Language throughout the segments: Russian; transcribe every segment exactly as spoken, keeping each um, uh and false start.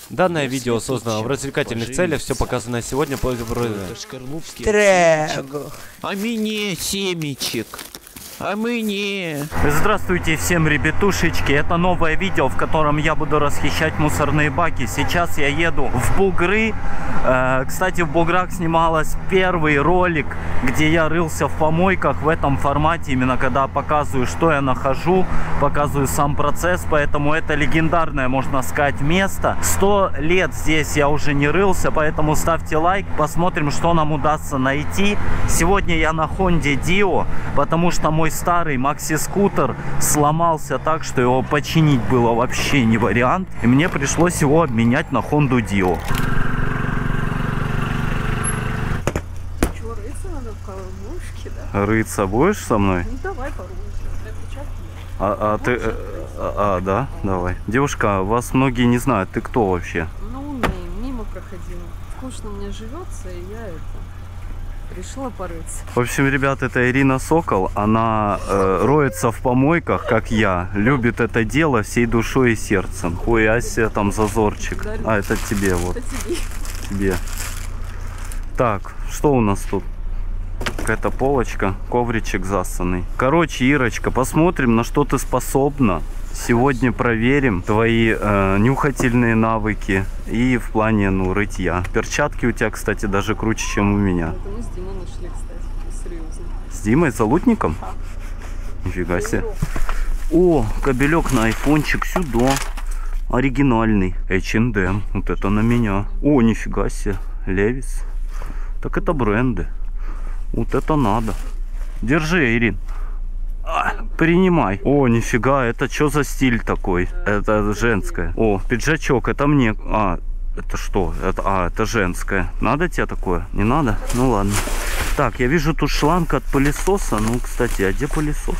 Данное видео создано в развлекательных целях, все показанное сегодня по Трэг. А мне семечек. А мы не. Здравствуйте всем, ребятушечки. Это новое видео, в котором я буду расхищать мусорные баки. Сейчас я еду в Бугры. Э, кстати, в Буграх снималась первый ролик, где я рылся в помойках в этом формате. Именно когда показываю, что я нахожу, показываю сам процесс. Поэтому это легендарное, можно сказать, место. Сто лет здесь я уже не рылся, поэтому ставьте лайк. Посмотрим, что нам удастся найти. Сегодня я на Хонде Дио, потому что мой старый макси-скутер сломался так, что его починить было вообще не вариант. И мне пришлось его обменять на Хонду Дио. Чего, рыться надо в кормушке, да? Рыться будешь со мной? Ну давай порвемся. А, а ты... А, а, да, давай. Девушка, вас многие не знают. Ты кто вообще? Ну, мимо проходила. Скучно мне живется, и я это... решила порыться. В общем, ребят, это Ирина Сокол. Она э, роется в помойках, как я. Любит это дело всей душой и сердцем. Хуя себе там зазорчик. А, это тебе вот. Это тебе. Тебе. Так, что у нас тут? Какая-то полочка, ковричек засанный. Короче, Ирочка, посмотрим, на что ты способна. Сегодня проверим твои э, нюхательные навыки и в плане, ну, рытья. Перчатки у тебя, кстати, даже круче, чем у меня. Это мы с Димой нашли, кстати, серьезно. С Димой, залутником? А. Нифига себе. О, кабелек на айфончик сюда. Оригинальный. эйч энд эм. Вот это на меня. О, нифига себе. Левис. Так это бренды. Вот это надо. Держи, Ирин. А, принимай. О, нифига, это что за стиль такой? Это женское. О, пиджачок, это мне. А, это что? Это, а, это женское. Надо тебе такое? Не надо? Ну ладно. Так, я вижу тут шланг от пылесоса. Ну, кстати, а где пылесос?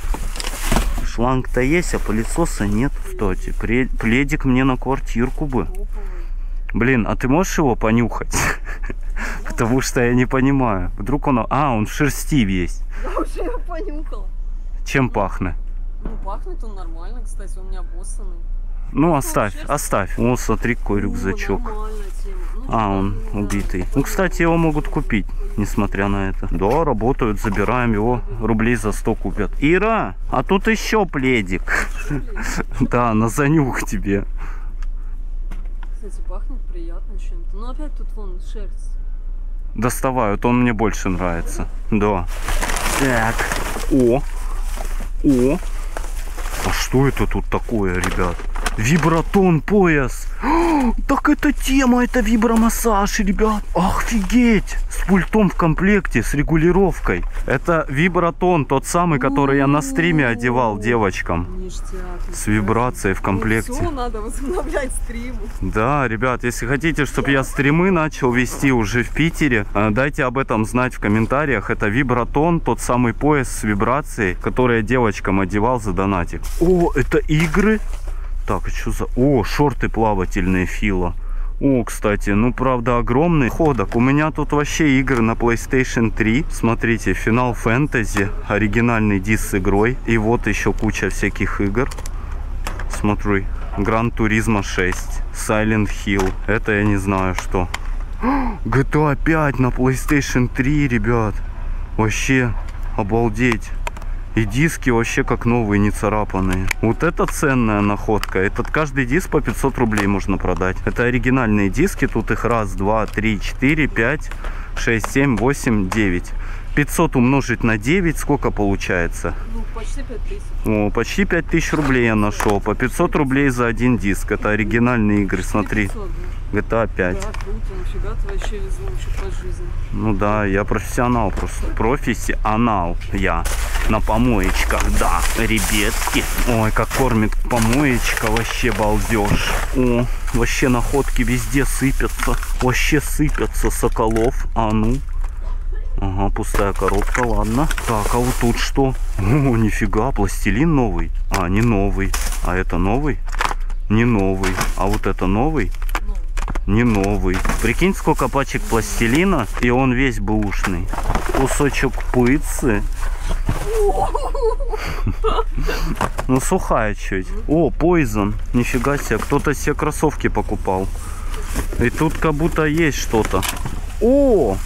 Шланг-то есть, а пылесоса нет. Кстати, пледик мне на квартирку бы. Блин, а ты можешь его понюхать? Потому что я не понимаю. Вдруг он... А, он в шерсти весь. Я уже его понюхал. Чем пахнет? Ну, пахнет он нормально, кстати, он не обоссанный. Ну, оставь, оставь. О, смотри, какой рюкзачок. Ну, а, он убитый. Ну, кстати, его могут купить, несмотря на это. Да, работают, забираем его. Рублей за сто купят. Ира, а тут еще пледик. Да, на занюх тебе. Кстати, пахнет приятно чем-то. Но опять тут вон шерсть. Доставают, он мне больше нравится. Да. Так. О. О. А что это тут такое, ребят? Вибратон пояс. О, так это тема, это вибромассаж, ребят. Офигеть. С пультом в комплекте, с регулировкой. Это вибратон, тот самый, который я на стриме одевал девочкам. Ништяк, с вибрацией в комплекте. Ну, все, надо возобновлять стримы. Да, ребят, если хотите, чтобы я стримы начал вести уже в Питере, дайте об этом знать в комментариях. Это вибратон, тот самый пояс с вибрацией, который я девочкам одевал за донатик. О, это игры? Так, а что за... О, шорты плавательные Фила. О, кстати, ну, правда, огромный ходок. У меня тут вообще игры на плейстейшн три. Смотрите, Final Fantasy, оригинальный диск с игрой. И вот еще куча всяких игр. Смотри, Gran Turismo шесть, Silent Hill. Это я не знаю что. джи ти эй пять на плейстейшн три, ребят. Вообще, обалдеть. И диски вообще как новые, не царапанные. Вот это ценная находка. Этот каждый диск по пятьсот рублей можно продать. Это оригинальные диски. Тут их раз, два, три, четыре, пять, шесть, семь, восемь, девять. пятьсот умножить на девять, сколько получается? Ну, почти пять тысяч. О, почти пять тысяч рублей я нашел. По пятьсот рублей за один диск. Это оригинальные игры, смотри. джи ти эй пять. Да, круто, нифига ты вообще везунчик по жизни. Ну да, я профессионал просто. Профессионал я. На помоечках, да, ребятки. Ой, как кормит помоечка, вообще балдеж. О, вообще находки везде сыпятся. Вообще сыпятся, Соколов. А ну. Ага, пустая коробка, ладно. Так, а вот тут что? О, нифига, пластилин новый. А, не новый. А это новый? Не новый. А вот это новый? Не новый. Прикинь, сколько пачек пластилина, и он весь бэушный. Кусочек пыцы. Ну, сухая чуть. О, Poison. Нифига себе, кто-то себе кроссовки покупал. И тут как будто есть что-то. О!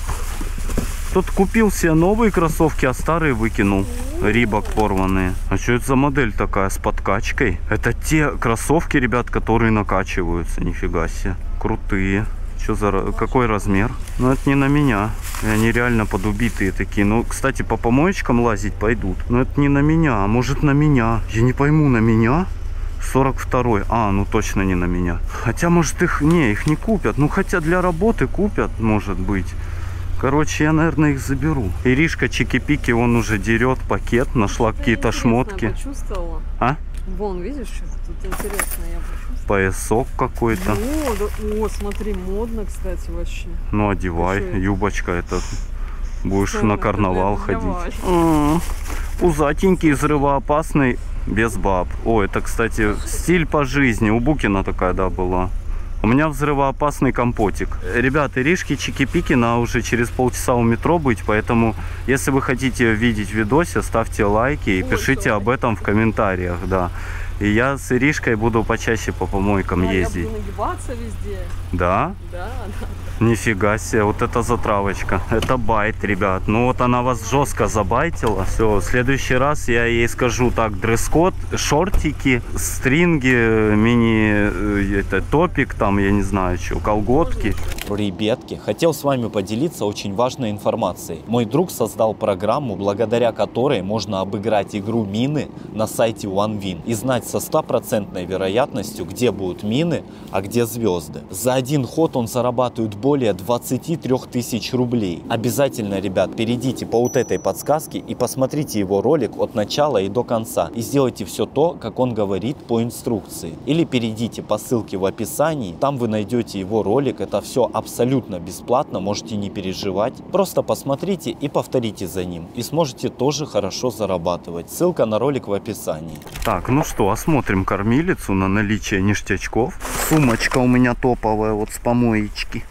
Кто-то купил себе новые кроссовки, а старые выкинул. Рибок порванные. А что это за модель такая с подкачкой? Это те кроссовки, ребят, которые накачиваются. Нифига себе. Крутые. Что за... Какой размер? Ну, это не на меня. И они реально подубитые такие. Ну, кстати, по помоечкам лазить пойдут. Но это не на меня. А может, на меня? Я не пойму, на меня? сорок второй. А, ну точно не на меня. Хотя, может, их... Не, их не купят. Ну, хотя для работы купят, может быть. Короче, я, наверное, их заберу. Иришка Чики-Пики, он уже дерет пакет. Нашла какие-то шмотки. Я почувствовала. А? Вон, видишь, тут интересно, я почувствовала. Поясок какой-то. О, да, о, смотри, модно, кстати, вообще. Ну, одевай. Что Юбочка это. Будешь Что на это, карнавал это ходить. М-м-м. Пузатенький, взрывоопасный, без баб. О, это, кстати, стиль по жизни. У Букина такая, да, была. У меня взрывоопасный компотик. Ребят, Иришки Чики-Пики на уже через полчаса у метро быть, поэтому, если вы хотите видеть в видосе, ставьте лайки и пишите об этом в комментариях, да. И я с Иришкой буду почаще по помойкам Да, ездить. я буду нагибаться везде. Да? Да, да. Нифига себе, вот это затравочка. Это байт, ребят. Ну вот она вас жестко забайтила. Все, в следующий раз я ей скажу так: дресс-код, шортики, стринги, мини, это, топик, там, я не знаю, что, колготки. Ребятки, хотел с вами поделиться очень важной информацией. Мой друг создал программу, благодаря которой можно обыграть игру мины на сайте OneWin и знать со стопроцентной вероятностью, где будут мины, а где звезды. За один ход он зарабатывает более двадцати трёх тысяч рублей. Обязательно, ребят, перейдите по вот этой подсказке и посмотрите его ролик от начала и до конца. И сделайте все то, как он говорит по инструкции. Или перейдите по ссылке в описании, там вы найдете его ролик. Это все абсолютно бесплатно, можете не переживать. Просто посмотрите и повторите за ним. И сможете тоже хорошо зарабатывать. Ссылка на ролик в описании. Так, ну что, осмотрим кормилицу на наличие ништячков. Сумочка у меня топовая, вот с помоечки.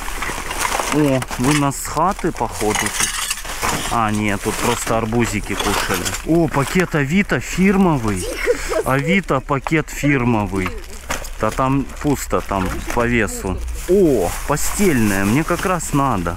О, вы нас с хаты, походу, тут. А, нет, тут просто арбузики кушали. О, пакет Авито фирмовый. Авито пакет фирмовый. Да там пусто, там по весу. О, постельная, мне как раз надо.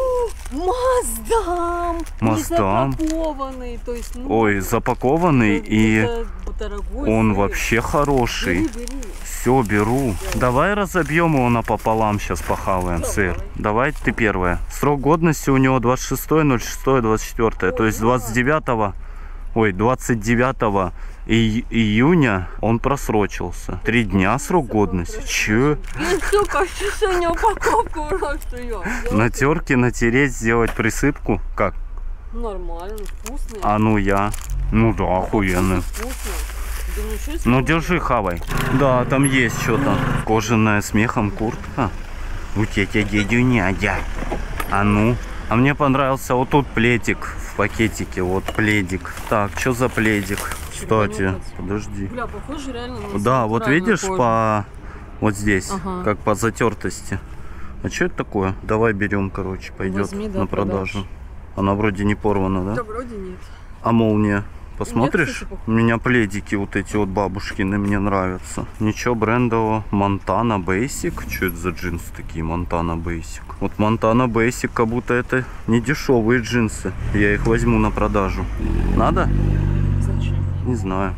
Маздам! Маздам. Запакованный, то есть, ну, Ой, запакованный, и это дорогой он сыр. вообще хороший. Бери, бери. Все, беру. Давай разобьем его напополам, сейчас похаваем сыр. Давай ты первая. Срок годности у него двадцать шестое ноль шестое двадцать четвёртое, то есть двадцать девятого, ой, двадцать девятого и, июня он просрочился. Три дня срок годности. Че? И, сука, сегодня упаковку просто ее. На терке натереть, сделать присыпку? Как? Нормально, вкусный. А ну я. Ну да, охуенно. Вкусно. Да ничего себе. Ну держи, хавай. Да, там есть что-то. Кожаная с мехом куртка. У тебя дядю нядя. А ну. А мне понравился вот тут пледик в пакетике. Вот пледик. Так, что за пледик? Кстати, подожди. Бля, похоже реально на Да, вот видишь кожу. по... Вот здесь, Ага. как по затертости. А что это такое? Давай берем, короче, пойдет Возьми, да, на продажу. продашь. Она вроде не порвана, да? Да вроде нет. А молния? Посмотришь? кстати, похоже. У меня пледики вот эти вот бабушкины мне нравятся. Ничего брендового. Montana Basic. Что это за джинсы такие? Montana Basic. Вот Montana Basic, как будто это не дешевые джинсы. Я их возьму на продажу. Надо? Зачем? Не знаю.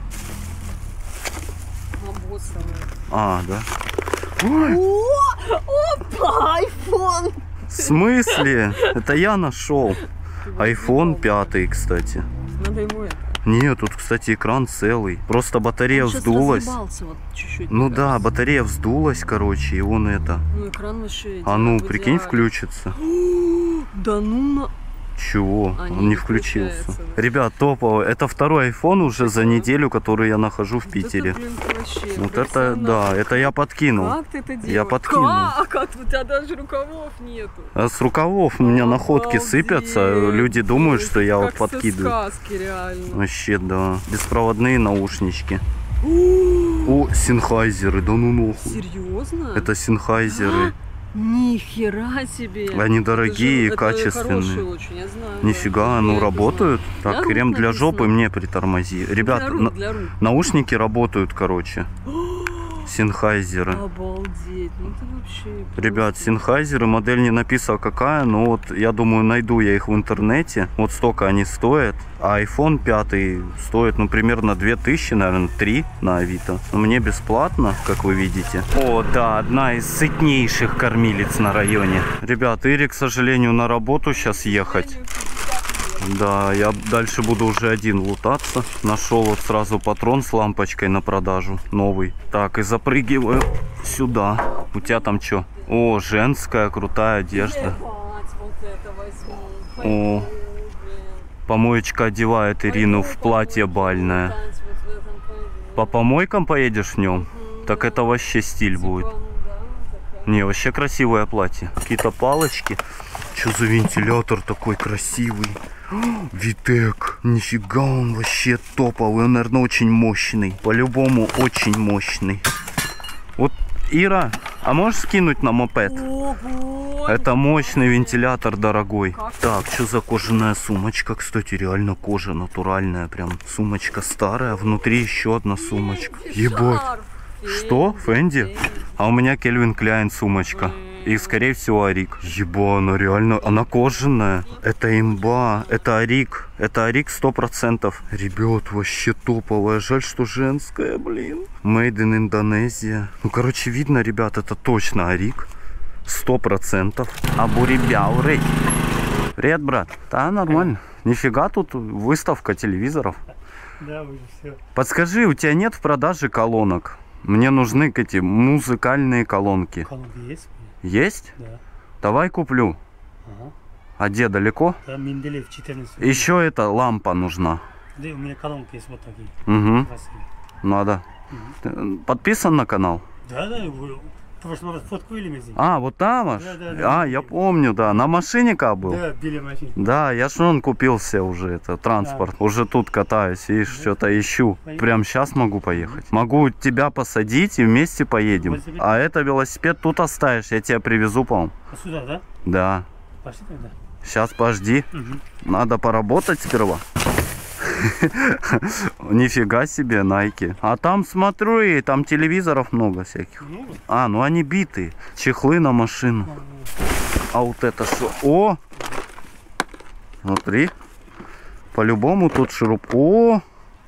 Обоссанный. А, да. О, опа, айфон! В смысле? Это я нашел. айфон пятый, кстати. Надо ему это. Нет, тут, кстати, экран целый. Просто батарея Он щас вздулась. разъебался вот чуть-чуть, Ну мне да, кажется. батарея вздулась, короче, и он это. Ну экран вообще. А ну, в прикинь, идеале. включится. Да ну на. Чего? А, Он не, не не включился. включается, да. Ребят, топово. Это второй iPhone уже за неделю, который я нахожу в Вот Питере. это, блин, вообще Вот это, профессионал. да, это я подкинул. Как ты это делаешь? Я подкинул. Как? Как? У тебя даже рукавов нету. А с рукавов у меня находки Обалдеть. сыпятся. Люди думают, что я вот Как со подкидываю. сказки, реально. Вообще, да. Беспроводные наушнички. О, синхайзеры, да ну нахуй. Серьезно? Это синхайзеры. Ни хера себе. Они дорогие Это и же- это качественные. хорошие очень, я знаю. Нифига, да. ну Я это работают. знаю. Так, Для рук крем для написано. жопы мне притормози. Ребят, Для рук, на- для рук. наушники работают, короче. Синхайзеры. Обалдеть, ну ты вообще... Ребят, просто- Синхайзеры, модель не написала какая, но вот я думаю, найду я их в интернете. Вот столько они стоят. А iPhone пять стоит, ну, примерно две тысячи, наверное, три на Авито. Но мне бесплатно, как вы видите. О, да, одна из сытнейших кормилиц на районе. Ребят, Ире, к сожалению, на работу сейчас ехать. Да, я дальше буду уже один лутаться. Нашел вот сразу патрон с лампочкой на продажу, новый. Так, и запрыгиваю сюда. У тебя там что? О, женская крутая одежда. Ебать, вот это возьму. О. Пойду, блин. Помоечка одевает Ирину в Пойду, платье пойду, бальное. танец вот в этом пойду. По помойкам поедешь в нем? Мгм, Так да. это вообще стиль Типа, будет. ну да, такая. Не, вообще красивое платье. Какие-то палочки. Что за вентилятор такой красивый? Витек. Нифига, он вообще топовый. Он, наверное, очень мощный. По-любому очень мощный. Вот, Ира, а можешь скинуть на мопед? Ого! Это мощный вентилятор, дорогой. Как? Так, что за кожаная сумочка? Кстати, реально кожа натуральная. Прям сумочка старая. Внутри еще одна сумочка. Ебать. Шарф. Что? Фэнди? Фэнди. А у меня Кельвин Кляйн сумочка. И, скорее всего, Арик. Еба, она реально... Она кожаная. Это имба. Это Арик. Это Арик сто процентов. Ребят, вообще топовая. Жаль, что женская, блин. Made in Индонезия. Ну, короче, видно, ребят, это точно Арик. Сто процентов. Абурибяурей. Привет, брат. Да, нормально. Нифига, тут выставка телевизоров. Да, уже все. Подскажи, у тебя нет в продаже колонок? Мне нужны эти музыкальные колонки. Колонки есть? Есть? Да. Давай куплю. Ага. А где далеко? Там Менделеев четырнадцать. Еще эта лампа нужна. Да, у меня колонки есть вот такие. Угу. Красивые. Надо. Ты подписан на канал? Да, да, вы в прошлый раз фотку видели здесь? А, вот там аж? Да, да, да. А, я помню, да. На машине как был? Да, били машину. Да, я ж он купил себе уже это, транспорт. Уже тут катаюсь, видишь, что-то ищу. Прям сейчас могу поехать. Могу тебя посадить и вместе поедем. Велосипед? А это велосипед тут оставишь, я тебя привезу, по-моему. А сюда, да? Да. Пошли тогда. Сейчас подожди. Угу. Надо поработать сперва. Нифига себе, Найки. А там смотрю, и там телевизоров много всяких. Много? А, ну они битые. Чехлы на машину. А вот это что? О! Смотри. По-любому тут шуруп. О!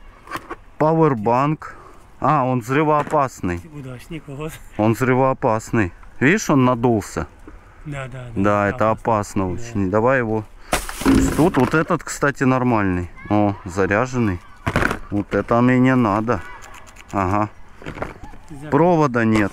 Пауэрбанк. А, он взрывоопасный. Удачник у вас. Он взрывоопасный. Видишь, он надулся. Да, да, да. Да, это опасно очень. Давай его. Тут вот этот, кстати, нормальный. О, заряженный. Вот это мне не надо. Ага. Провода нет.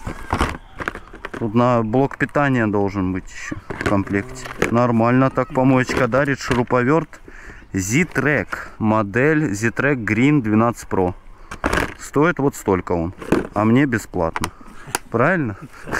Тут на блок питания должен быть еще в комплекте. Нормально так помоечка дарит. Шуруповерт Z-Track. Модель Z-Track Green двенадцать Pro. Стоит вот столько он. А мне бесплатно. Правильно?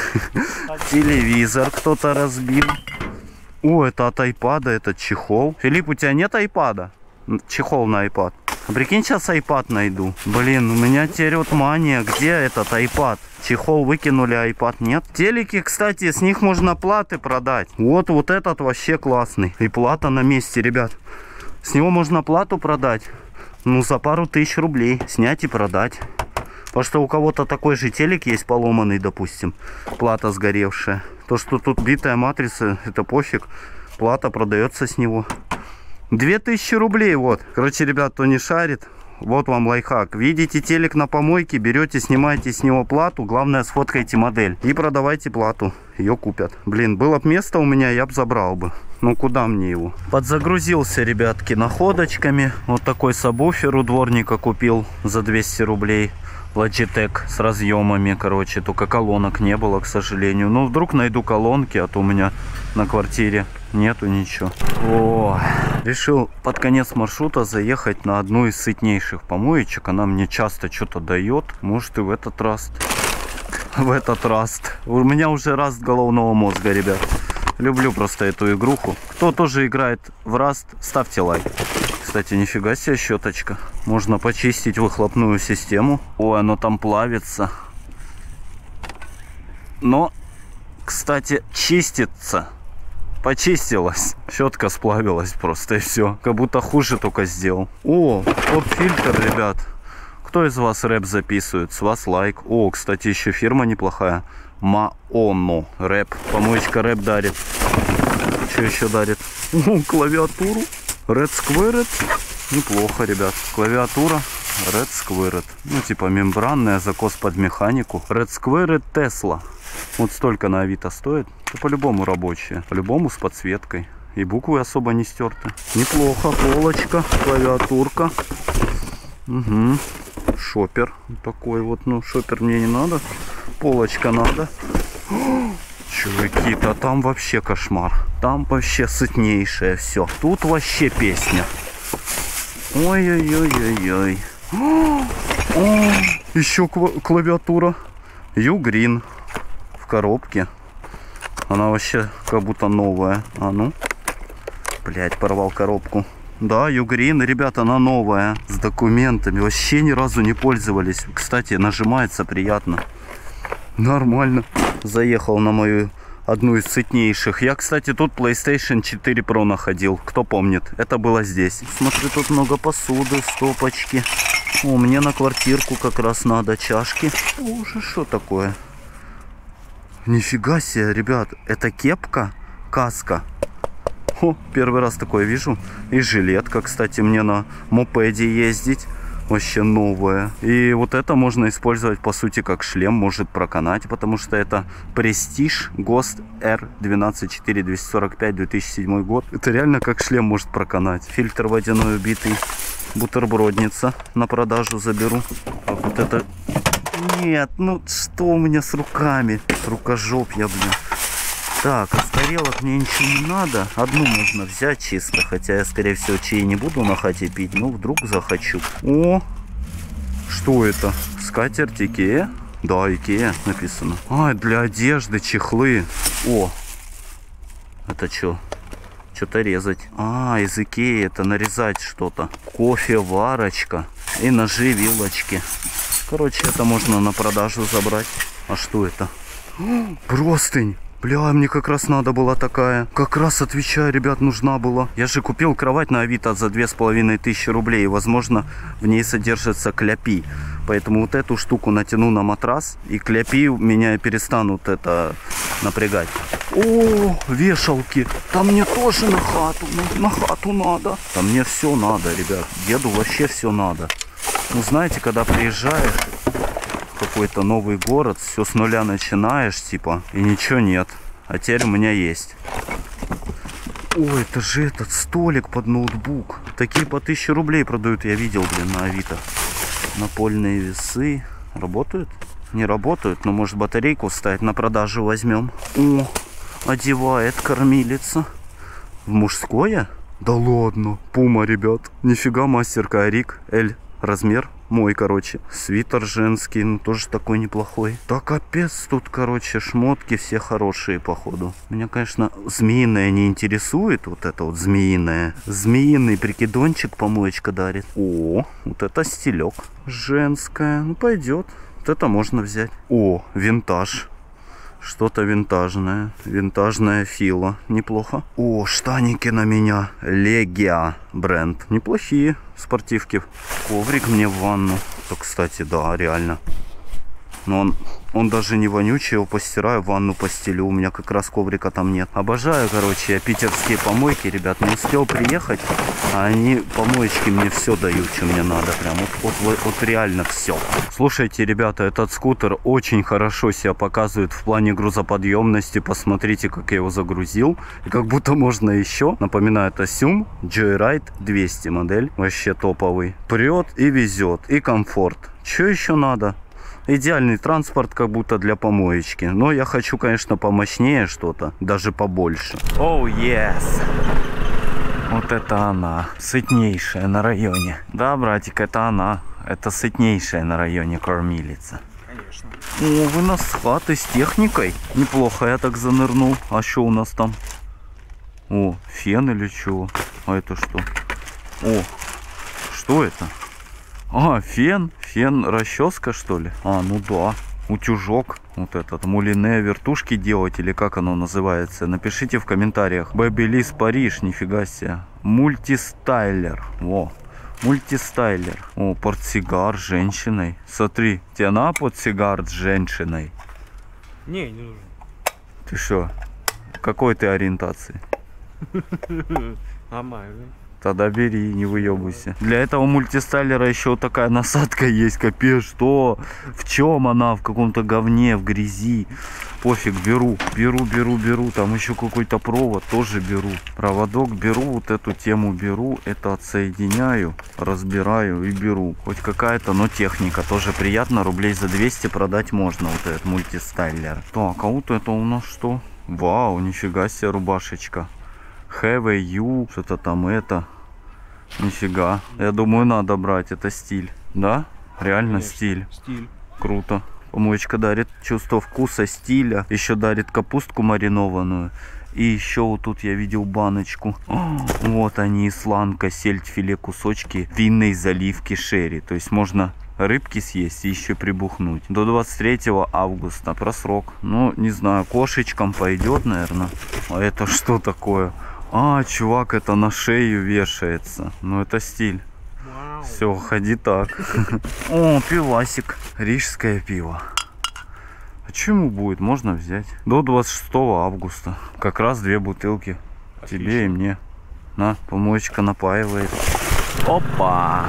Телевизор кто-то разбил. О, это от айпада, это чехол. Филипп, у тебя нет айпада? Чехол на айпад. А прикинь, сейчас айпад найду. Блин, у меня теперь вот мания. Где этот айпад? Чехол выкинули, айпад нет. Телеки, кстати, с них можно платы продать. Вот, вот этот вообще классный. И плата на месте, ребят. С него можно плату продать. Ну, за пару тысяч рублей. Снять и продать. Потому что у кого-то такой же телек есть поломанный, допустим. Плата сгоревшая. То, что тут битая матрица, это пофиг. Плата продается с него. Две тысячи рублей, вот. Короче, ребят, кто не шарит, вот вам лайфхак. Видите телек на помойке, берете, снимаете с него плату. Главное, сфоткайте модель. И продавайте плату. Ее купят. Блин, было бы место у меня, я бы забрал бы. Ну, куда мне его? Подзагрузился, ребятки, находочками. Вот такой сабвуфер у дворника купил за двести рублей. Logitech с разъемами, короче, только колонок не было, к сожалению. Ну, вдруг найду колонки, а то у меня на квартире нету ничего. О, решил под конец маршрута заехать на одну из сытнейших помоечек. Она мне часто что-то дает. Может, и в этот раз. В этот раз. У меня уже раст головного мозга, ребят. Люблю просто эту игруху. Кто тоже играет в Rust, ставьте лайк. Кстати, нифига себе щеточка. Можно почистить выхлопную систему. Ой, оно там плавится. Но, к кстати, чистится. Почистилась. Щетка сплавилась просто и все. Как будто хуже только сделал. О, поп-фильтр, ребят. Кто из вас рэп записывает? С вас лайк. О, кстати, еще фирма неплохая. Маоно. Рэп. Помоечка рэп дарит. Что еще дарит? О, клавиатуру. Red Squared. Неплохо, ребят. Клавиатура. Red Squared. Ну, типа мембранная, закос под механику. Red Squared Tesla. Вот столько на Авито стоит. Это по-любому рабочие. По-любому с подсветкой. И буквы особо не стерты. Неплохо. Полочка. Клавиатурка. Угу. Шопер. Такой вот. Ну, шопер мне не надо. Полочка надо. Чуваки-то там вообще кошмар. Там вообще сытнейшее все. Тут вообще песня. Ой-ой-ой-ой-ой. Еще клавиатура. Ugreen. В коробке. Она вообще как будто новая. А ну. Блять, порвал коробку. Да, Ugreen, ребята, она новая. С документами. Вообще ни разу не пользовались. Кстати, нажимается приятно. Нормально. Заехал на мою одну из сытнейших. Я, кстати, тут PlayStation четыре Pro находил. Кто помнит? Это было здесь. Смотри, тут много посуды, стопочки. О, мне на квартирку как раз надо чашки. Уже что такое? Нифига себе, ребят. Это кепка? Каска. О, первый раз такое вижу. И жилетка, кстати, мне на мопеде ездить. Вообще новая. И вот это можно использовать по сути как шлем, может проканать, потому что это Prestige гост эр двенадцать четыре двести сорок пять две тысячи седьмой год. Это реально как шлем может проканать. Фильтр водяной убитый. Бутербродница на продажу заберу. А вот это... Нет, ну что у меня с руками? Рукожоп я, блин. Так, от тарелок мне ничего не надо. Одну можно взять чисто. Хотя я, скорее всего, чай не буду на хате пить. Но вдруг захочу. О! Что это? Скатерть Икея? Да, Икея написано. А, для одежды, чехлы. О! Это что? Что-то резать. А, из Икеи это нарезать что-то. Кофеварочка. И ножи, вилочки. Короче, это можно на продажу забрать. А что это? Простынь! Бля, мне как раз надо была такая. Как раз, отвечаю, ребят, нужна была. Я же купил кровать на Авито за две с половиной тысячи рублей. И, возможно, в ней содержатся кляпи. Поэтому вот эту штуку натяну на матрас. И кляпи меня перестанут это напрягать. О, вешалки. Там мне тоже на хату. На хату надо. Там мне все надо, ребят. Деду вообще все надо. Ну, знаете, когда приезжаешь... какой-то новый город, все с нуля начинаешь, типа, и ничего нет. А теперь у меня есть. Ой, это же этот столик под ноутбук. Такие по тысяче рублей продают, я видел, блин, на Авито. Напольные весы. Работают? Не работают, но может батарейку ставить, на продажу возьмем. О, одевает кормилица. В мужское? Да ладно, Пума, ребят. Нифига, мастерка Арик, L размер. Мой, короче, свитер женский, ну тоже такой неплохой. Да капец, тут, короче, шмотки все хорошие, походу. Меня, конечно, змеиное не интересует, вот это вот змеиное. Змеиный прикидончик помоечка дарит. О, вот это стилек. Женская, ну пойдет. Вот это можно взять. О, винтаж. Что-то винтажное. Винтажная фила. Неплохо. О, штаники на меня. Легиа бренд. Неплохие спортивки. Коврик мне в ванну. То, кстати, да, реально. Но он, он даже не вонючий. Его постираю, ванну постелю. У меня как раз коврика там нет. Обожаю, короче, я питерские помойки, ребят. Не успел приехать. А они, помоечки, мне все дают, что мне надо. Прям вот, вот, вот реально все. Слушайте, ребята, этот скутер очень хорошо себя показывает в плане грузоподъемности. Посмотрите, как я его загрузил. И как будто можно еще. Напоминаю, это Сюм Joyride двести модель. Вообще топовый. Прет и везет. И комфорт. Что еще надо? Идеальный транспорт, как будто для помоечки. Но я хочу, конечно, помощнее что-то. Даже побольше. Оу, oh, yes. Вот это она. Сытнейшая на районе. Да, братик, это она. Это сытнейшая на районе кормилица. Конечно. О, вы нас с хаты с техникой. Неплохо я так занырнул. А что у нас там? О, фен или чего? А это что? О, что это? А, фен. Фен, расческа, что ли? А, ну да. утюжок, вот этот, мулине, вертушки делать, или как оно называется, напишите в комментариях. Babyliss Париж, нифига себе. Мультистайлер, во. Мультистайлер. О, портсигар с женщиной. Смотри, тебе на портсигар с женщиной? Не, не нужен. Ты что? Какой ты ориентации? Нормально. Тогда бери, не выебывайся. Для этого мультистайлера еще такая насадка есть, капец, что? В чем она? В каком-то говне, в грязи. Пофиг, беру, беру, беру, беру. Там еще какой-то провод, тоже беру. Проводок беру, вот эту тему беру, это отсоединяю, разбираю и беру. Хоть какая-то, но техника. Тоже приятно, рублей за двести продать можно, вот этот мультистайлер. Так, а вот это у нас что? Вау, нифига себе рубашечка. Have you, что-то там это. Нифига. Я думаю, надо брать. Это стиль. Да? Реально Конечно. Стиль. Стиль. Круто. Помоечка дарит чувство вкуса, стиля. Еще дарит капустку маринованную. И еще вот тут я видел баночку. О, вот они, исланка, сельдь, филе, кусочки винной заливки шерри. То есть можно рыбки съесть и еще прибухнуть. До двадцать третьего августа. Про срок. Ну, не знаю, кошечкам пойдет, наверное. А это что такое? А, чувак, это на шею вешается. Ну, это стиль. Все, ходи так. О, пивасик. Рижское пиво. А чему будет? Можно взять. До двадцать шестого августа. Как раз две бутылки. Отлично. Тебе и мне. На, помоечка напаивает. Опа!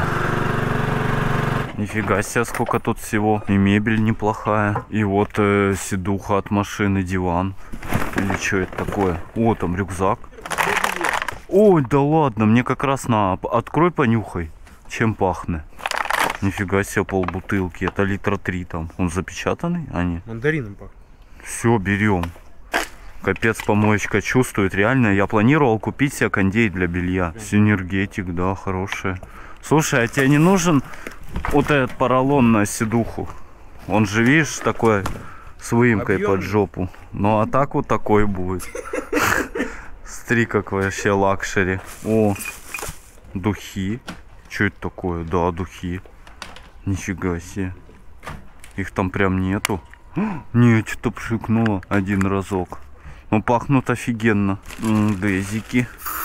Нифига себе, сколько тут всего. И мебель неплохая. И вот э, сидуха от машины, диван. Или что это такое? О, там рюкзак. Ой, да ладно, мне как раз на... Открой, понюхай, чем пахнет. Нифига себе, полбутылки. Это литра три там. Он запечатанный? А нет. Мандарином пахнет. Все, берем. Капец, помоечка чувствует. Реально, я планировал купить себе кондей для белья. Синергетик, да, хорошая. Слушай, а тебе не нужен вот этот поролон на сидуху? Он же, видишь, такой с выемкой Объемный. Под жопу. Ну, а так вот такой будет. Смотри, как вообще лакшери. О, духи. Что это такое? Да, духи. Нифига себе. Их там прям нету. Нет, что-то пшикнуло один разок. Ну, пахнут офигенно. М-м, дезики.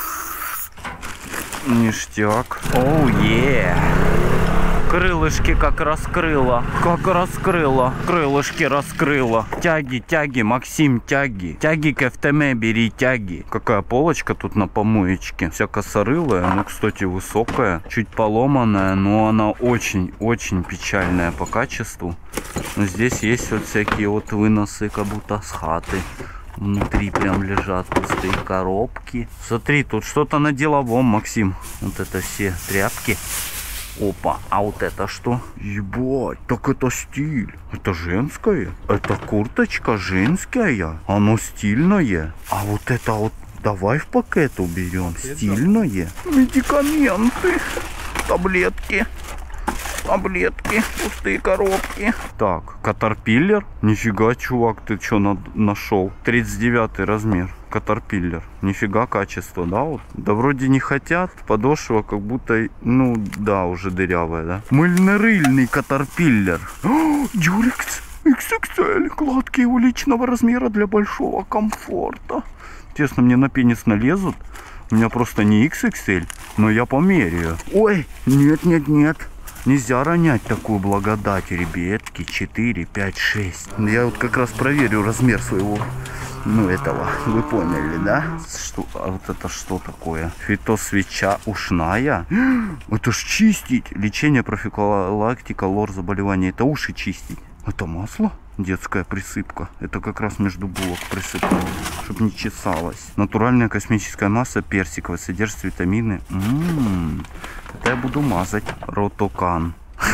Ништяк. Оу, е. Крылышки как раскрыла. Как раскрыла. Крылышки раскрыла. Тяги, тяги, Максим, тяги. Тяги к эф тэ эм, бери тяги. Какая полочка тут на помоечке. Вся косорылая. Ну, кстати, высокая. Чуть поломанная, но она очень-очень печальная по качеству. Но здесь есть вот всякие вот выносы, как будто с хаты. Внутри прям лежат пустые коробки. Смотри, тут что-то на деловом, Максим. Вот это все тряпки. Опа, а вот это что? Ебать, так это стиль. Это женское? Это курточка женская? Оно стильное? А вот это вот давай в пакет уберем. Стильное. Медикаменты. Таблетки. Таблетки. Пустые коробки. Так, Катерпиллер. Нифига, чувак, ты что на нашел? тридцать девятый размер. Катерпиллер. Нифига качество, да? Вот. Да вроде не хотят. Подошва как будто, ну да, уже дырявая, да? Мыльно-рыльный Катерпиллер. Дюрекс икс икс эль. Гладкие уличного размера для большого комфорта. Честно, мне на пенис налезут. У меня просто не икс икс эль, но я померяю. Ой, нет-нет-нет. Нельзя ронять такую благодать, ребятки. четыре, пять, шесть. Я вот как раз проверю размер своего, ну, этого. Вы поняли, да? Что, а вот это что такое? Фитосвеча ушная? Это ж чистить. Лечение, профилактика, лор заболеваний. Это уши чистить. Это масло? Детская присыпка. Это как раз между булок присыпка, чтобы не чесалось. Натуральная космическая масса персиковая. Содержит витамины. М-м-м. Это я буду мазать. Ротокан.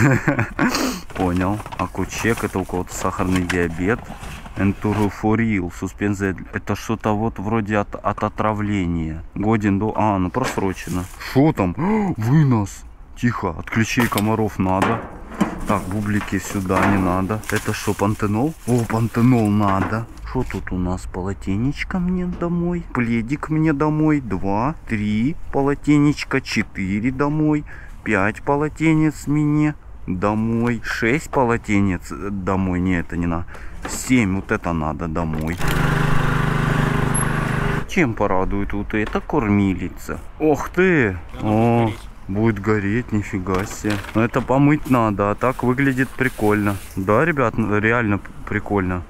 Понял. Акучек. Это у кого-то сахарный диабет. Энтурофорил. Суспензия. Это что-то вот вроде от, от отравления. Годен до... А, ну просрочено. Что там? Вынос. Тихо. От ключей комаров надо. Так, бублики сюда не надо. Это что, пантенол? О, пантенол надо. Что тут у нас? Полотенечко мне домой. Пледик мне домой. Два, три полотенечка. Четыре домой. Пять полотенец мне. Домой. шесть полотенец. Домой. Не, это не надо. семь. Вот это надо домой. Чем порадует вот это кормилица? Ох ты! О, будет гореть, нифига себе. Но это помыть надо, а так выглядит прикольно. Да, ребят, реально прикольно.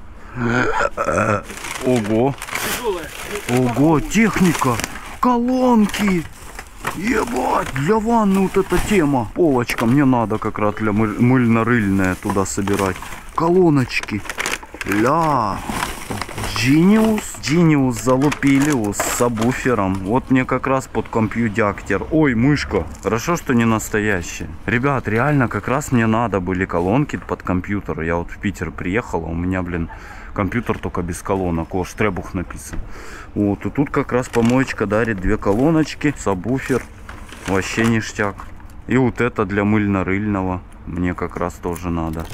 Ого! Ого, техника! Колонки! Ебать, для ванны вот эта тема. Полочка мне надо как раз для мыль- мыльно-рыльная туда собирать. Колоночки. Ля. Genius. Genius залупилиус с сабвуфером. Вот мне как раз под компьютер. Ой, мышка. Хорошо, что не настоящая. Ребят, реально как раз мне надо были колонки под компьютер. Я вот в Питер приехал, а у меня, блин, компьютер только без колонок. О, Штребух написан. Вот, и тут как раз помоечка дарит две колоночки, сабвуфер. Вообще ништяк. И вот это для мыльно-рыльного. Мне как раз тоже надо.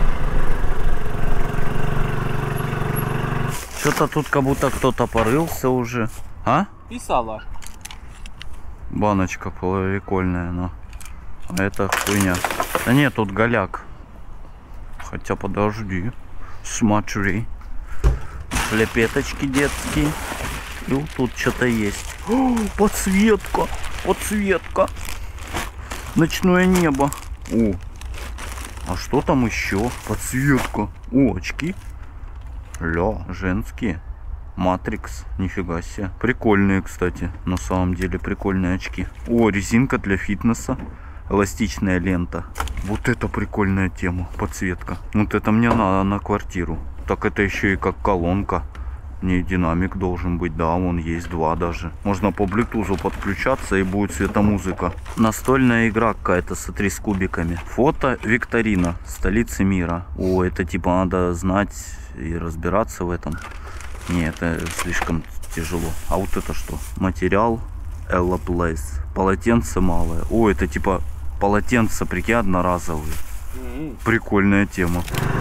Что-то тут как будто кто-то порылся уже. А? Писала. Баночка прикольная, но. А это хуйня. Да нет, тут голяк. Хотя подожди. Смотри. Лепеточки детские. И вот тут что-то есть. О, подсветка. Подсветка. Ночное небо. О. А что там еще? Подсветка. О, очки. Ля, женские. Матрикс, нифига себе. Прикольные, кстати, на самом деле прикольные очки. О, резинка для фитнеса. Эластичная лента. Вот это прикольная тема, подсветка. Вот это мне надо на квартиру. Так это еще и как колонка. Не, динамик должен быть, да, вон есть два даже. Можно по блютузу подключаться и будет светомузыка. Настольная игра какая-то, смотри, с кубиками. Фото викторина столицы мира. О, это типа надо знать и разбираться в этом. Не, это слишком тяжело. А вот это что? Материал Ella Place. Полотенце малое. О, это типа полотенце, прикинь, одноразовые. Прикольная тема.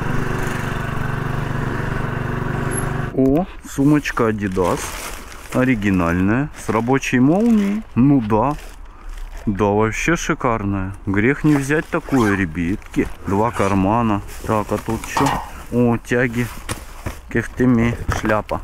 О, сумочка Adidas. Оригинальная. С рабочей молнией. Ну да. Да, вообще шикарная. Грех не взять такую, ребятки. Два кармана. Так, а тут что? О, тяги. Кефтеми. Шляпа.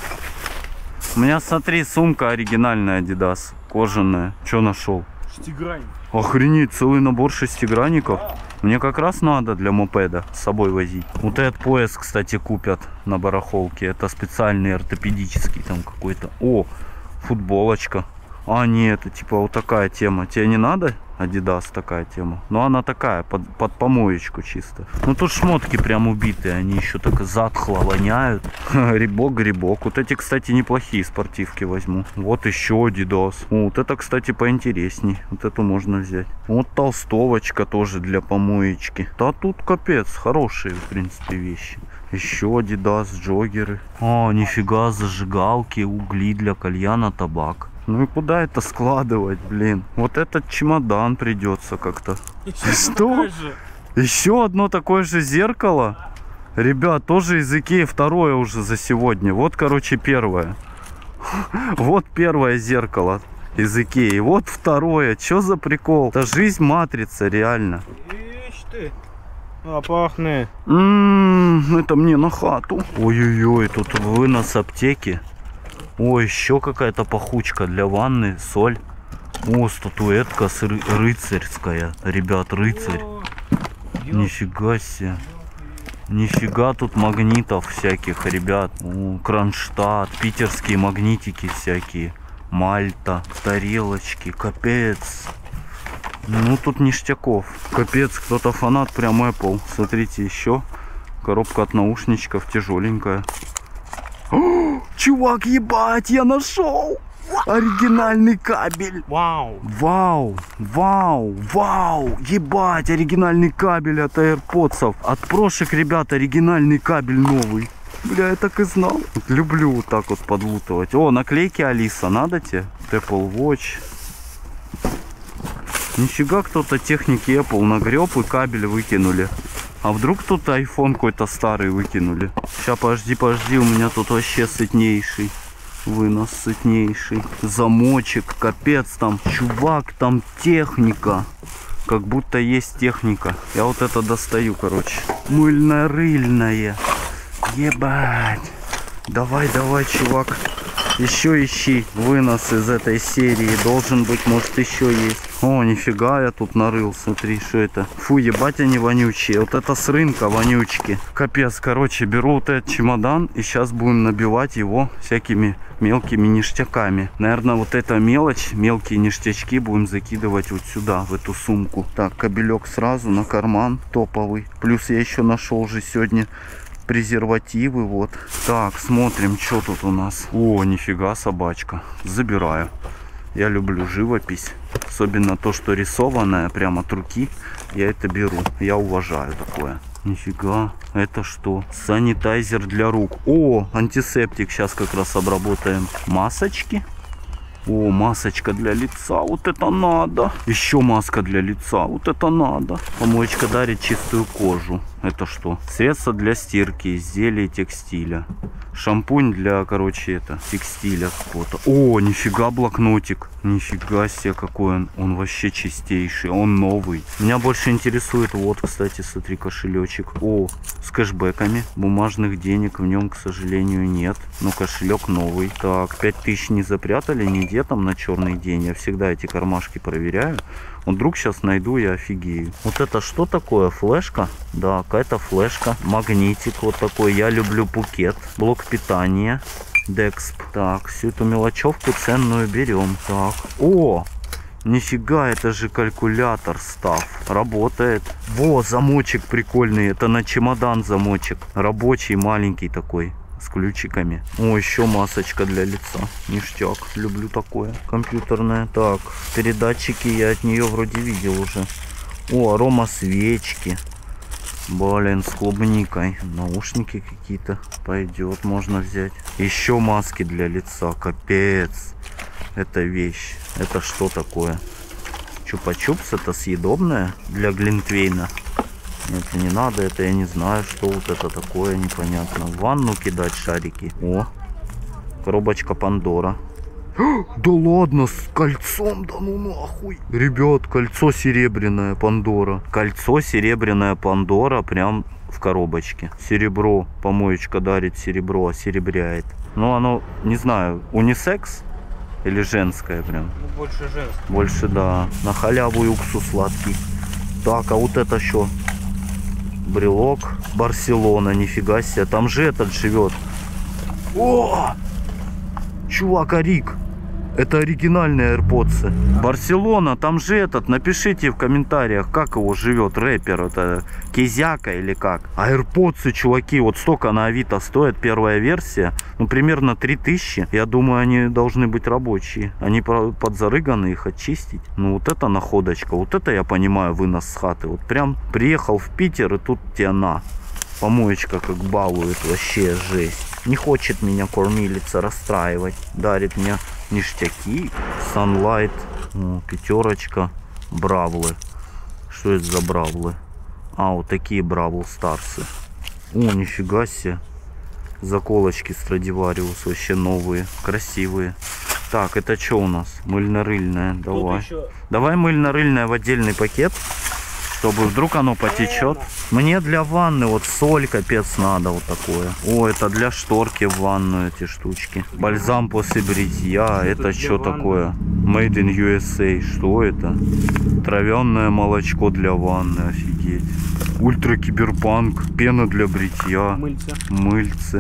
У меня, смотри, сумка оригинальная Adidas. Кожаная. Что нашел? Шестигранник. Охренеть, целый набор шестигранников. Мне как раз надо для мопеда с собой возить. Вот этот пояс, кстати, купят на барахолке. Это специальный ортопедический там какой-то. О, футболочка. А, нет, это типа вот такая тема. Тебе не надо? Adidas такая тема. Но она такая, под, под помоечку чисто. Ну тут шмотки прям убитые. Они еще так затхло воняют. Рибок, грибок. Вот эти, кстати, неплохие спортивки возьму. Вот еще Adidas. Вот это, кстати, поинтересней. Вот эту можно взять. Вот толстовочка тоже для помоечки. Да тут капец. Хорошие, в принципе, вещи. Еще Adidas, джоггеры. А, нифига, зажигалки, угли для кальяна, табак. Ну и куда это складывать, блин? Вот этот чемодан придется как-то. Что? Еще одно такое же зеркало? Ребят, тоже из Икеи, второе уже за сегодня. Вот, короче, первое. Вот первое зеркало из Икеи. Вот второе. Че за прикол? Это жизнь матрица, реально. Ишь ты. А, пахнет. Ммм, это мне на хату. Ой-ой-ой, тут вынос аптеки. О, еще какая-то пахучка для ванны, соль. О, статуэтка с ры рыцарская. Ребят, рыцарь. Нифига себе. Нифига тут магнитов всяких, ребят. О, Кронштадт, питерские магнитики всякие. Мальта, тарелочки, капец. Ну тут ништяков. Капец, кто-то фанат прям Apple. Смотрите, еще коробка от наушничков тяжеленькая. О, чувак, ебать, я нашел оригинальный кабель. Вау. Вау, вау, вау, ебать, оригинальный кабель от AirPods. От прошек, ребят, оригинальный кабель новый. Бля, я так и знал. Люблю вот так вот подлутывать. О, наклейки Алиса, надо тебе? Apple Watch. Нифига, кто-то техники Apple нагреб и кабель выкинули. А вдруг тут iPhone какой-то старый выкинули? Сейчас, подожди, подожди, у меня тут вообще сытнейший вынос, сытнейший. Замочек, капец там. Чувак, там техника. Как будто есть техника. Я вот это достаю, короче. Мыльно-рыльное. Ебать. Давай, давай, чувак. Еще ищи вынос из этой серии. Должен быть, может, еще есть. О, нифига, я тут нарыл. Смотри, что это. Фу, ебать, они вонючие. Вот это с рынка вонючки. Капец, короче, беру вот этот чемодан. И сейчас будем набивать его всякими мелкими ништяками. Наверное, вот эта мелочь, мелкие ништячки будем закидывать вот сюда, в эту сумку. Так, кабелек сразу на карман. Топовый. Плюс я еще нашел уже сегодня презервативы, вот. Так, смотрим, что тут у нас. О, нифига, собачка. Забираю. Я люблю живопись. Особенно то, что рисованное, прямо от руки. Я это беру. Я уважаю такое. Нифига. Это что? Санитайзер для рук. О, антисептик. Сейчас как раз обработаем. Масочки. О, масочка для лица. Вот это надо. Еще маска для лица. Вот это надо. Помоечка дарит чистую кожу. Это что? Средство для стирки, изделий текстиля. Шампунь для, короче, это, текстиля какого-то. О, нифига блокнотик. Нифига себе, какой он. Он вообще чистейший. Он новый. Меня больше интересует, вот, кстати, смотри, кошелечек. О, с кэшбэками. Бумажных денег в нем, к сожалению, нет. Но кошелек новый. Так, пять тысяч не запрятали нигде там на черный день. Я всегда эти кармашки проверяю. Вот вдруг сейчас найду, я офигею. Вот это что такое? Флешка? Да, какая-то флешка. Магнитик вот такой. Я люблю Пукет. Блок питания. Дексп. Так, всю эту мелочевку ценную берем. Так. О! Нифига, это же калькулятор став. Работает. Во, замочек прикольный. Это на чемодан замочек. Рабочий, маленький такой. С ключиками. О, еще масочка для лица. Ништяк. Люблю такое. Компьютерная. Так, передатчики я от нее вроде видел уже. О, арома свечки. Блин, с клубникой. Наушники какие-то. Пойдет, можно взять. Еще маски для лица. Капец. Это вещь. Это что такое? Чупа-чупс? Это съедобное для глинтвейна? Это не надо, это я не знаю, что вот это такое, непонятно. В ванну кидать шарики. О, коробочка Пандора. Да ладно, с кольцом, да ну нахуй. Ребят, кольцо серебряное Пандора. Кольцо серебряное Пандора прям в коробочке. Серебро, помоечка дарит серебро, осеребряет. Ну оно, не знаю, унисекс или женское прям? Ну, больше женское. Больше, да. На халяву и уксус сладкий. Так, а вот это что? Брелок Барселона, нифига себе. Там же этот живет. О! Чувак, Арик. Это оригинальные AirPods. Барселона, там же этот. Напишите в комментариях, как его живет рэпер. Это Кизяка или как. А AirPods, чуваки, вот столько на Авито стоит. Первая версия. Ну, примерно три тысячи. Я думаю, они должны быть рабочие. Они подзарыганы, их очистить. Ну, вот это находочка. Вот это я понимаю, вынос с хаты. Вот прям приехал в Питер, и тут тебе на. Помоечка как балует. Вообще жесть. Не хочет меня кормилица расстраивать. Дарит мне ништяки. Sunlight. О, пятерочка. Бравлы. Что это за бравлы? А, вот такие Бравл Старсы. О, нифига себе. Заколочки Страдивариус. Вообще новые. Красивые. Так, это что у нас? Мыльно-рыльное. Давай. Еще... Давай мыльно-рыльное в отдельный пакет. Чтобы вдруг оно потечет. Мне для ванны вот соль капец надо вот такое. О, это для шторки в ванну эти штучки. Бальзам после бритья. Это что такое? Made in ю эс эй. Что это? Травяное молочко для ванны. Офигеть. Ультра киберпанк. Пена для бритья. Мыльце. Мыльце.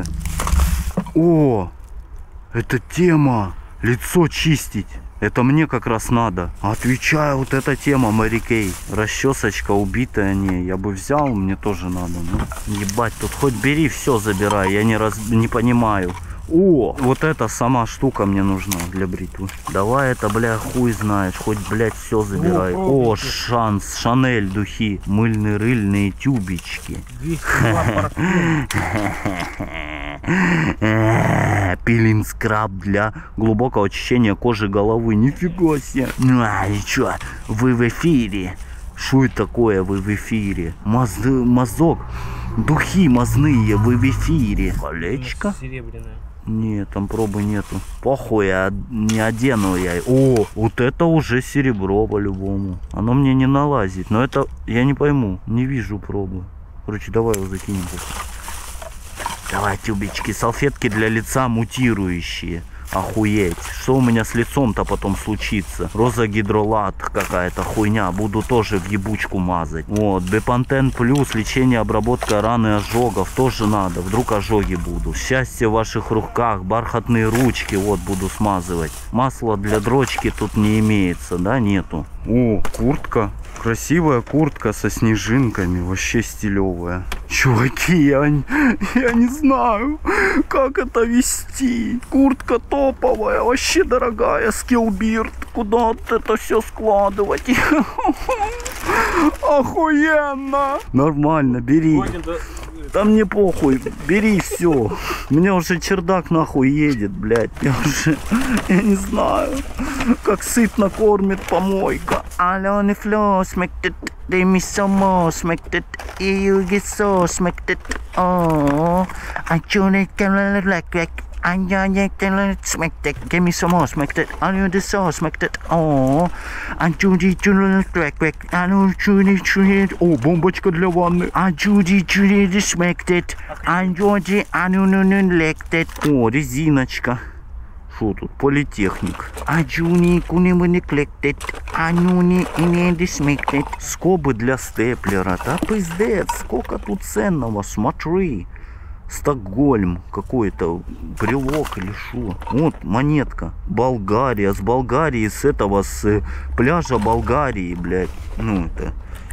О, это тема. Лицо чистить. Это мне как раз надо. Отвечаю, вот эта тема, Мэри Кей. Расчесочка убитая, не. Я бы взял, мне тоже надо. Ну, ебать, тут хоть бери, все забирай. Я не, раз... не понимаю. О, вот эта сама штука мне нужна для бритвы. Давай это, бля, хуй знаешь. Хоть, блядь, все забирай. О, О шанс, Шанель духи. Мыльно-рыльные тюбички. Пилинг скраб для глубокого очищения кожи головы. Нифига себе. Ну, а и чё? Вы в эфире. Что это такое? Вы в эфире. Маз... Мазок. Духи мазные. Вы в эфире. Колечко. Серебряное. Нет, там пробы нету. Похуй, я не одену я. О, вот это уже серебро по-любому. Оно мне не налазит. Но это я не пойму. Не вижу пробы. Короче, давай его закинем. Давай, тюбички, салфетки для лица мутирующие. Охуеть. Что у меня с лицом-то потом случится? Розагидролат какая-то хуйня. Буду тоже в ебучку мазать. Вот. Бепантен плюс. Лечение, обработка раны, ожогов. Тоже надо. Вдруг ожоги будут. Счастье в ваших руках. Бархатные ручки. Вот буду смазывать. Масла для дрочки тут не имеется. Да, нету. О, куртка. Красивая куртка со снежинками. Вообще стилевая. Чуваки, я, я не знаю, как это вести. Куртка топовая, вообще дорогая. Скиллбирд. Куда вот это все складывать? Охуенно. Нормально, бери. Да мне похуй, бери все. У меня уже чердак нахуй едет, блядь. Я уже, я не знаю, как сытно кормит помойка. Алёны Фло, смектит, дай мне само, смектит, и you get so смектит. О, I truly can like like. And yeah, yeah, can smack that. Give me some more, smack that. I know the sauce, smack that. Oh, and Judy, Judy, crack, crack. I know Judy, Judy. О, бомбочка для ванны. А Judy, Judy, smack that. And Judy, I know, no, no, like that. О, резиночка. Что тут? Политехник. А Judy, куни-муни, клек that. А нуни, и не smack that. Скобы для степлера. Да пиздец, сколько тут ценного, смотри. Стокгольм какой-то, брелок или что. Вот монетка. Болгария. С Болгарии, с этого, с пляжа Болгарии, блядь. Ну это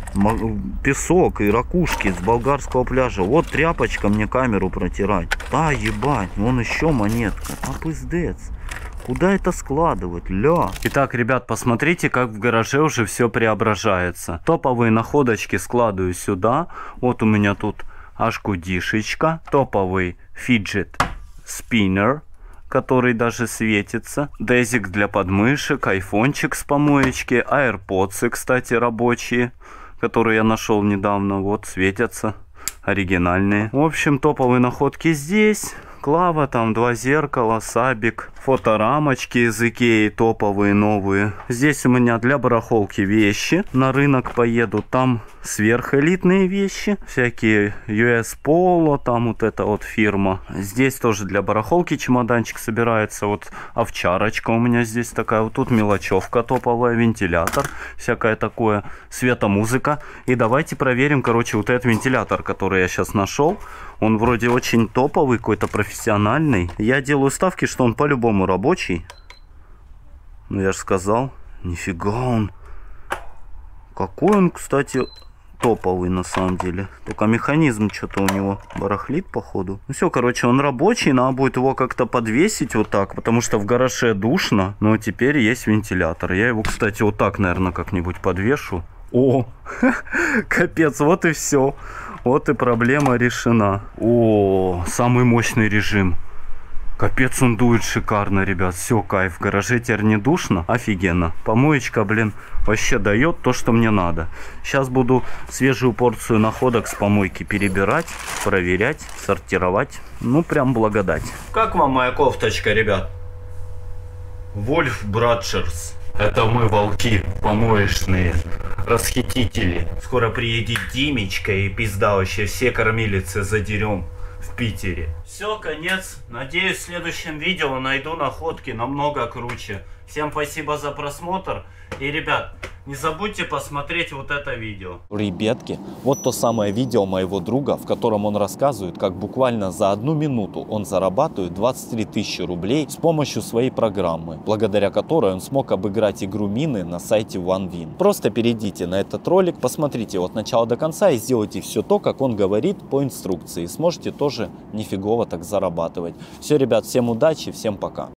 песок и ракушки с болгарского пляжа. Вот тряпочка мне камеру протирать. Да, ебать, вон еще монетка. А пиздец. Куда это складывать, ля? Итак, ребят, посмотрите, как в гараже уже все преображается. Топовые находочки складываю сюда. Вот у меня тут ашкудишечка, топовый фиджет спиннер, который даже светится, дезик для подмышек, айфончик с помоечки, аирподсы, кстати, рабочие, которые я нашел недавно, вот светятся, оригинальные. В общем, топовые находки здесь. Клава, там два зеркала, сабик, фоторамочки из Икеи топовые новые. Здесь у меня для барахолки вещи. На рынок поеду, там сверхэлитные вещи. Всякие ю эс Polo, там вот эта вот фирма. Здесь тоже для барахолки чемоданчик собирается. Вот овчарочка у меня здесь такая. Вот тут мелочевка топовая, вентилятор, всякое такое, светомузыка. И давайте проверим, короче, вот этот вентилятор, который я сейчас нашел. Он вроде очень топовый, какой-то профессиональный. Я делаю ставки, что он по-любому рабочий. Ну, я же сказал. Нифига он. Какой он, кстати, топовый на самом деле. Только механизм что-то у него барахлит, походу. Ну все, короче, он рабочий. Надо будет его как-то подвесить вот так. Потому что в гараже душно. Но теперь есть вентилятор. Я его, кстати, вот так, наверное, как-нибудь подвешу. О, капец, вот и все. Вот и проблема решена. О, самый мощный режим. Капец, он дует шикарно, ребят. Все, кайф. В гараже теперь не душно. Офигенно. Помоечка, блин, вообще дает то, что мне надо. Сейчас буду свежую порцию находок с помойки перебирать, проверять, сортировать. Ну, прям благодать. Как вам моя кофточка, ребят? Вольф Браджерс. Это мы, волки помоечные, расхитители. Скоро приедет Димечка и пизда вообще все кормилицы задерем в Питере. Все, конец. Надеюсь, в следующем видео найду находки намного круче. Всем спасибо за просмотр. И, ребят, не забудьте посмотреть вот это видео. Ребятки, вот то самое видео моего друга, в котором он рассказывает, как буквально за одну минуту он зарабатывает двадцать три тысячи рублей с помощью своей программы, благодаря которой он смог обыграть игру мины на сайте OneWin. Просто перейдите на этот ролик, посмотрите его от начала до конца и сделайте все то, как он говорит по инструкции. Сможете тоже нифигово так зарабатывать. Все, ребят, всем удачи, всем пока.